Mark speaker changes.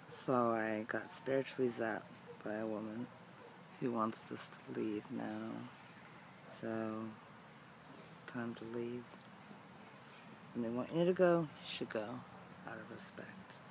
Speaker 1: So I got spiritually zapped by a woman who wants us to leave now. So, time to leave. When they want you to go, you should go, out of respect.